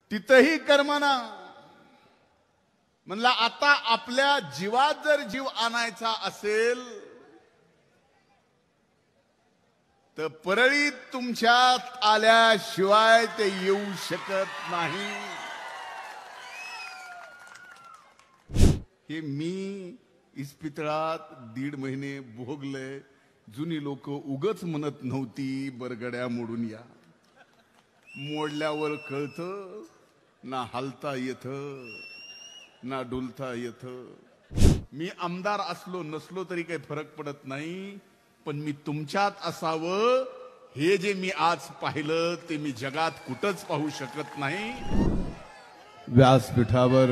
तिथंही कर्मना म्हणला आता आपल्या जीवात जर जीव आणायचा असेल तर परळीत तुमच्यात आल्याशिवाय ते येऊ शकत नाही। हे मी इस्पितळात 1.5 महिने भोगले। जुनी लोक उगच म्हणत नव्हती बरगड्या मोडून या, मोडल्यावर कळतं ना हलता येत ना डुलता येत। मी आमदार असलो नसलो तरी काही फरक पडत नाही, पण मी तुमच्यात असावं हे जे मी आज पाहिलं ते मी जगात कुठंच पाहू शकत नाही। व्यासपीठावर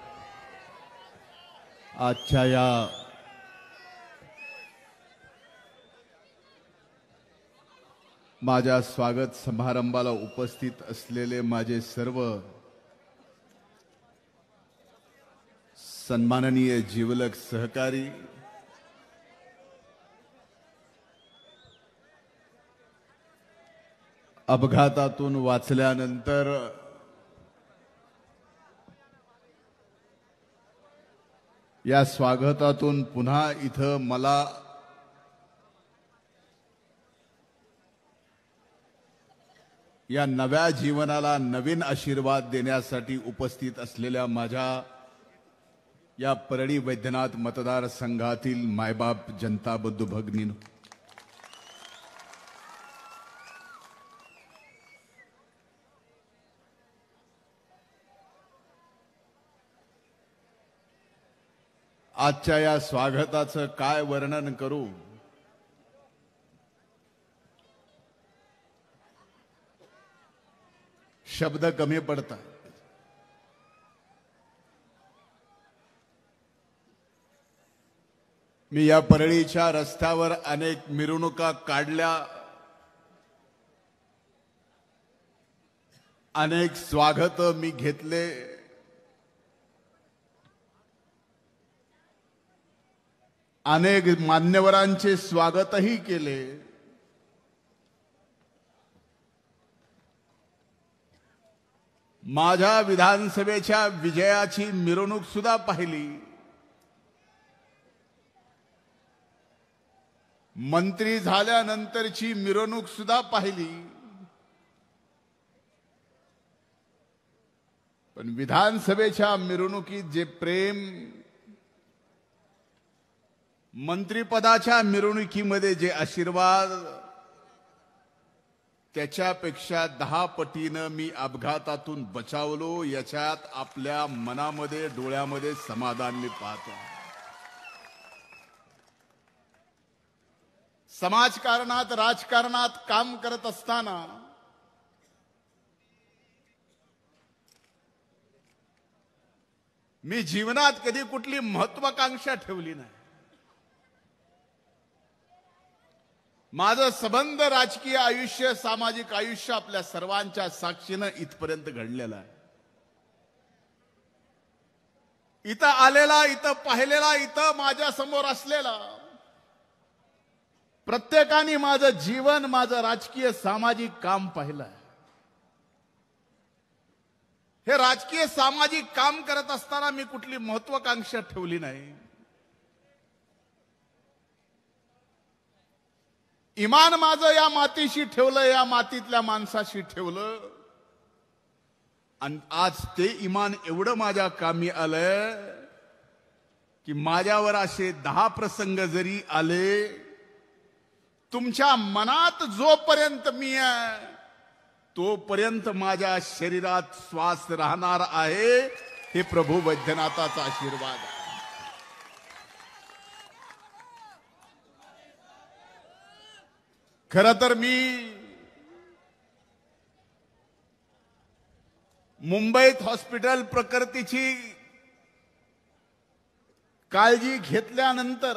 आजच्या या माझ्या स्वागत समारंभाला उपस्थित असलेले माझे सर्व सन्माननीय जीवलग सहकारी, अपघातातून वाचल्यानंतर या स्वागतातून पुन्हा इथं मला या नव्या जीवनाला नवीन आशीर्वाद देण्यासाठी उपस्थित असलेल्या माझ्या या परळी वैद्यनाथ मतदारसंघातील मायबाप जनता बंधू भगिनींनो, आजच्या या स्वागताचं काय वर्णन करू। शब्द कमी पडतात। मी या परळीच्या रस्त्यावर अनेक मिरवणुका काढल्या, अनेक स्वागत मी घेतले, अनेक मान्यवरांचे स्वागतही केले। माझ्या विधानसभेच्या विजयाची मिरवणूक सुद्धा पाहिली। मंत्री झाल्यानंतरची मिरवणूक सुद्धा पाहिली। पण विधानसभेच्या मिरवणुकीत जे प्रेम, मंत्रिपदाच्या मिरवणुकीमध्ये जे आशीर्वाद, त्याच्यापेक्षा 10 पटीनं मी अपघातातून बचावलो। याच्यात आपल्या मनामध्ये डोळ्यामध्ये समाधान मी पाहतो। समाजकारणात राजकारणात काम करत असताना मी जीवनात कधी कुठली महत्वाकांक्षा ठेवली नाही। माझं संबंध राजकीय आयुष्य, सामाजिक आयुष्य आपल्या सर्वांच्या साक्षीनं इथपर्यंत घडलेलं आहे। इथं आलेला, इथं पाहिलेला, इथं माझ्या समोर असलेला प्रत्येकाने माझं जीवन, माझं राजकीय सामाजिक काम पाहिलं। हे राजकीय सामाजिक काम करत असताना मी कुठली महत्वाकांक्षा ठेवली नाही। इमान माझं या मातीशी ठेवलं, या मातीतल्या माणसाशी ठेवलं, आणि आज ते इमान एवढं माझ्या कामी आलंय की माझ्यावर असे 10 प्रसंग जरी आले, तुमच्या मनात जोपर्यंत मी आहे तोपर्यंत माझ्या शरीरात श्वास राहणार आहे। हे प्रभू वैद्यनाथाचा आशीर्वाद आहे। खरं तर मी मुंबईत हॉस्पिटल प्रकृतीची काळजी घेतल्यानंतर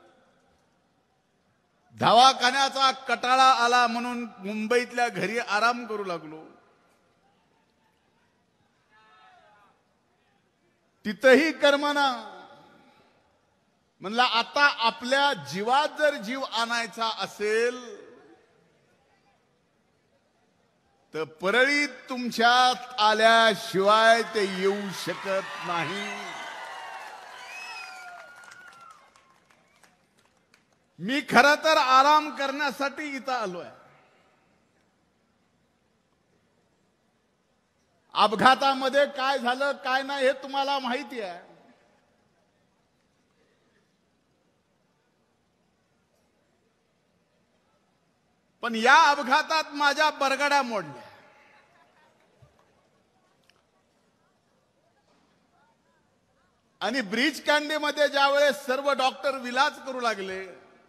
दवाखान्याचा कटाळा आला म्हणून मुंबईतल्या घरी आराम करू लागलो। तिथंही कर्मना म्हणला आता आपल्या जीवात जर जीव आणायचा असेल तर परळीत तुमच्यात आल्याशिवाय ते येऊ शकत नाही. मी खरं तर आराम करण्यासाठी इथं आलोय. अपघातामध्ये काय झालं काय नाही हे तुम्हाला माहिती आहे. पण या अपघातात माझ्या बरगड्या मोडल्या. आणि ब्रिज कॅन्डीमध्ये ज्यावेळेस सर्व डॉक्टर विलाज करू लागले,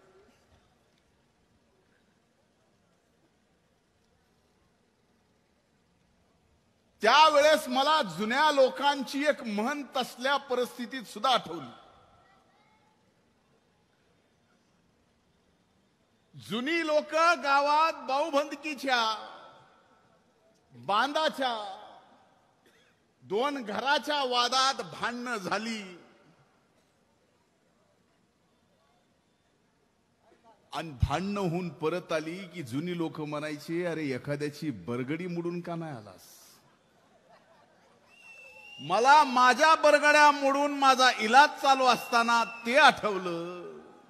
त्यावेळेस मला जुन्या लोकांची एक म्हण तसल्या परिस्थितीत सुद्धा आठवली. जुनी लोक गावात भाऊबंदकीच्या बांधाच्या दोन घराच्या वादात भांडणं झाली आणि भांडणं होऊन परत आली की जुनी लोक म्हणायचे, अरे एखाद्याची बरगडी मोडून का नाही आलास. मला माझ्या बरगड्या मोडून माझा इलाज चालू असताना ते आठवलं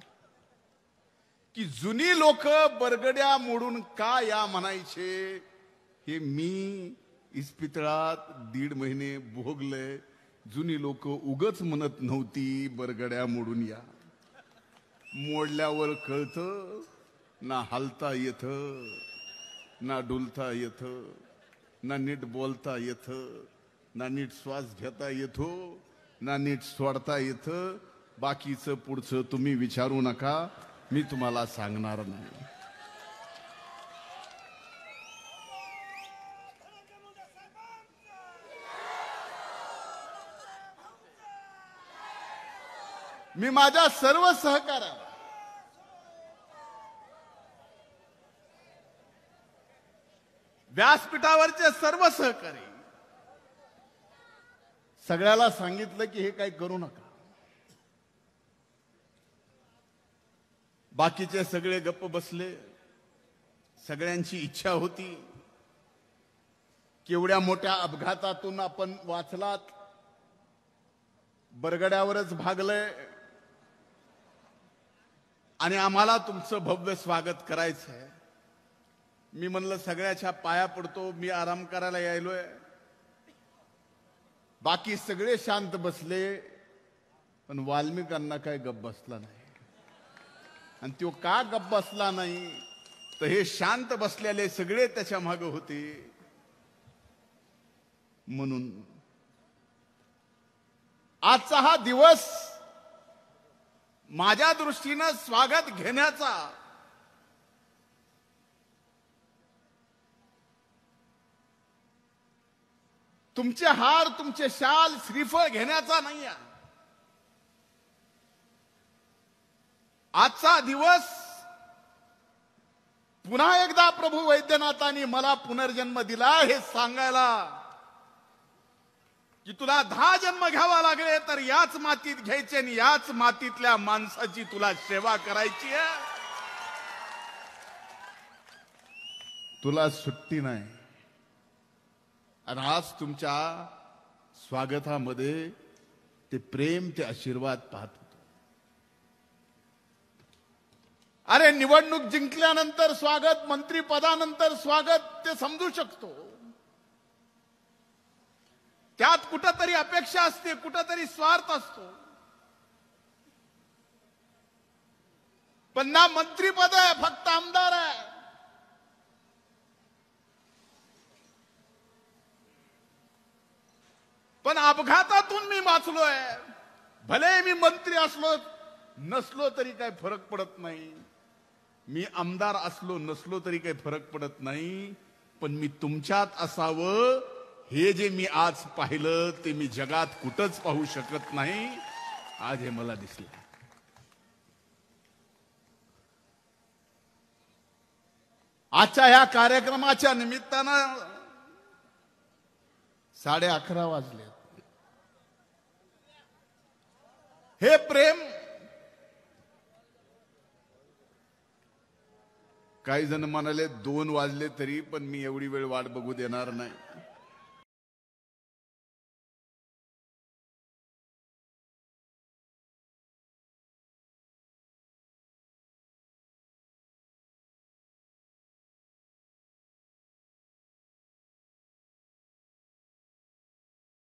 की जुनी लोक बरगड्या मोडून का या म्हणायचे हे मी इस्पितळात 1.5 महिने भोगले. जुनी लोक उगच म्हणत नव्हती बरगड्या मोडून या. मोडल्यावर कळतं ना हलता येत, ना डुलता येत, ना नीट बोलता येत, ना नीट श्वास घेता येतो, ना नीट सोडता येत. बाकीचं पुढचं तुम्ही विचारू नका, मी तुम्हाला सांगणार नाही. मी माझ्या सर्व सहकार्याला व्यासपीठावरचे सर्व सहकारी सगळ्याला सांगितलं की हे काही करू नका. बाकीचे सगळे गप्प बसले. सगळ्यांची इच्छा होती केवढ्या मोठ्या अपघातातून आपण वाचलात, बरगड्यावरच भागलंय आणि आम्हाला तुमचं भव्य स्वागत करायचंय. मी म्हणलं सगळ्याच्या पाया पडतो, मी आराम करायला यायलोय. बाकी सगळे शांत बसले, पण वाल्मिकांना काय गप्प बसला नाही. आणि तो का गप्प बसला नाही तर हे शांत बसलेले सगळे त्याच्या मागे होते. म्हणून आजचा हा दिवस माझ्या दृष्टीनं स्वागत घेण्याचा, तुमचे हार, तुमचे शाल, श्रीफळ घेण्याचा नाही आहे. आजचा दिवस पुन्हा एकदा प्रभू वैद्यनाथांनी मला पुनर्जन्म दिला हे सांगायला की तुला 10 जन्म घ्यावा लागले तर याच मातीत घ्यायचे आणि याच मातीतल्या माणसाची तुला सेवा करायची आहे. तुला सुट्टी नाही. आणि आज तुमच्या स्वागतामध्ये ते प्रेम, ते आशीर्वाद पाहत होतो. अरे निवडणूक जिंकल्यानंतर स्वागत, मंत्रीपदानंतर स्वागत, ते समजू शकतो. त्यात कुठंतरी अपेक्षा असते, कुठंतरी स्वार्थ असतो. पण ना मंत्रीपद आहे, फक्त आमदार आहे. पण अपघातातून मी वाचलोय. भले मी मंत्री असलो नसलो तरी काही फरक पडत नाही. मी आमदार असलो नसलो तरी काही फरक पडत नाही. पण मी तुमच्यात असावं हे जे मी आज पाहिलं ते मी जगात कुठंच पाहू शकत नाही. आज हे मला दिसलं. आजच्या या कार्यक्रमाच्या निमित्तानं 11:30 वाजले. हे प्रेम काही जण म्हणाले 2 वाजले तरी पण मी एवढी वेळ वाट बघू देणार नाही.